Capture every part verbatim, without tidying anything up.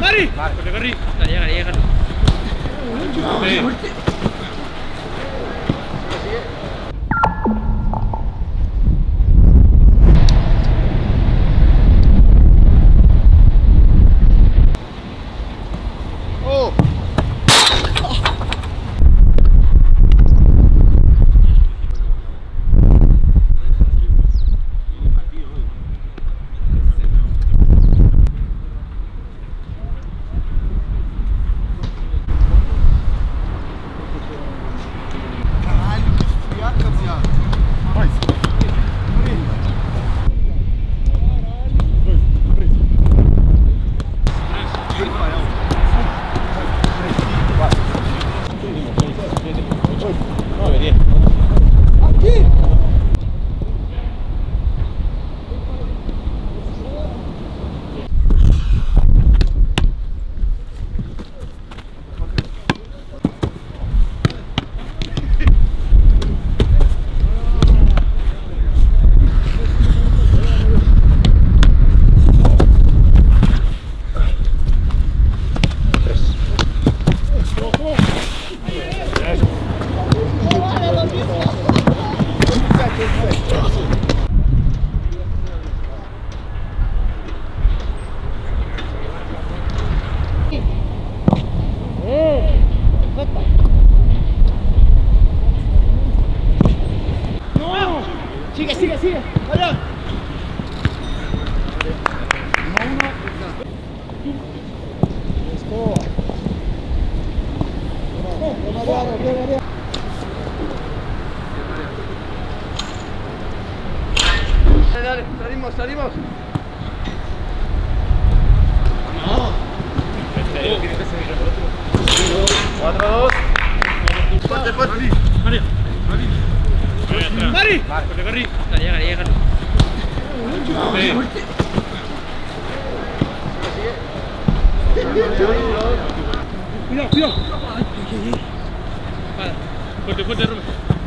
Mari. Corre, corre. Llega, llega. Oh. Sigue, sigue, sigue. Allá. Dale, dale, salimos, salimos. cuatro dos. Fuerte, fuerte. Mari. Mari. Corre, corre. Llega, llega. Cuidado, cuidado. Fuerte, fuerte, Rubén.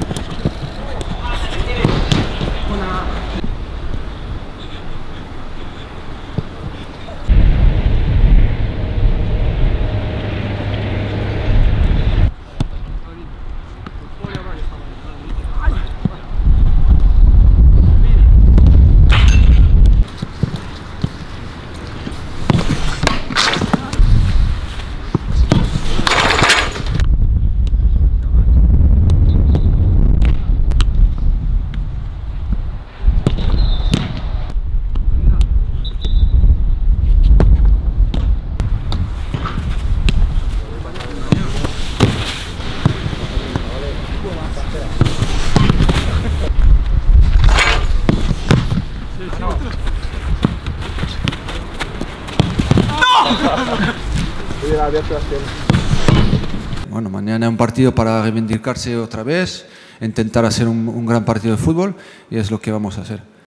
Bueno, mañana un partido para reivindicarse otra vez, intentar hacer un, un gran partido de fútbol y es lo que vamos a hacer.